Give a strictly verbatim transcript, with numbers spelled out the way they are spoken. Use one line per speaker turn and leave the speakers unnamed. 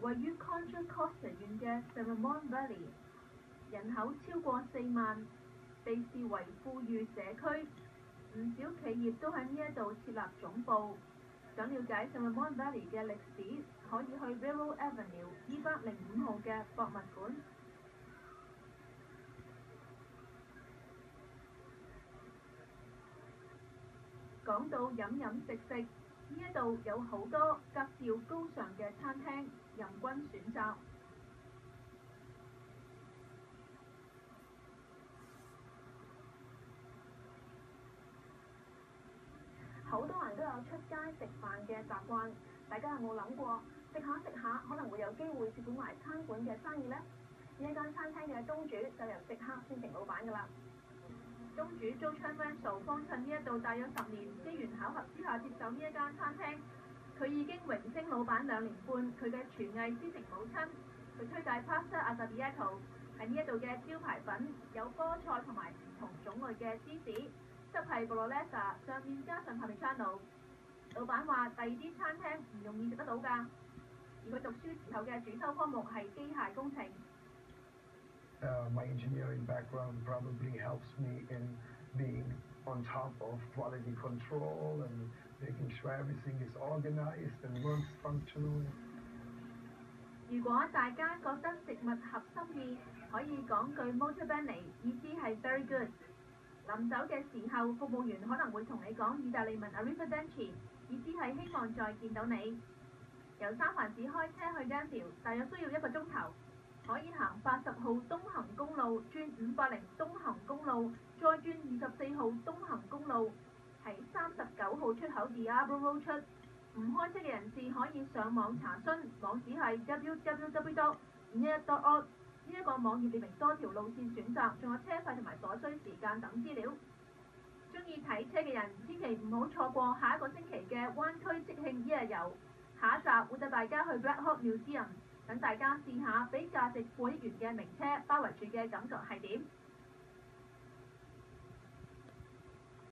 位於 Contra Costa 縣嘅 Ceremon Valley， 人口超過四萬，被視為富裕社區，唔少企業都喺呢一度設立總部。想了解 Ceremon Valley 嘅歷史，可以去 Railroad Avenue 二百零五號嘅博物館。講到飲飲食食，呢一度有好多格調高尚嘅餐廳，任君選擇。
好多人都有出街食飯嘅習慣，大家有冇諗過食下食下可能會有機會接管埋餐館嘅生意呢？呢一間餐廳嘅東主就由食客變成老闆㗎啦。
東主 Joe Chan Ranso 幫襯呢一度大約十年，機緣巧合之下接手呢一間餐廳。佢已經榮升老闆兩年半，佢嘅廚藝師承母親。佢推介 Pasta Arrabbiata 係呢一度嘅招牌品，有菠菜同埋唔同種類嘅芝士，汁係 Bolognese， 上面加上 Parmigiano。老闆話第二啲餐廳唔容易食得到㗎，而佢讀書時候嘅主修科目係機械工程。
Uh, my engineering background probably helps me in being on top of quality control and making sure everything is organized and works functionally.
如果大家覺得食物合心意，可以講句 molto bene， 意思係 very good。臨走嘅時候，服務員可能會同你講意大利文 arrivederci， 意思係希望再見到你。由三藩市開車去 Danville， 大約需要一個鐘頭。可以行八十號東行公路，轉五百零東行公路，再轉二十四號東行公路，喺三十九號出口 Diablo Road 出。唔開車嘅人士可以上網查詢，網址係 w w w dot n e t dot org。呢一個網頁列明多條路線選擇，仲有車費同埋所需時間等資料。中意睇車嘅人千祈唔好錯過下一個星期嘅灣區即興一日遊。下一集會帶大家去 Black Hawk Museum。等大家試下俾價值過億元嘅名車包圍住嘅感覺係點。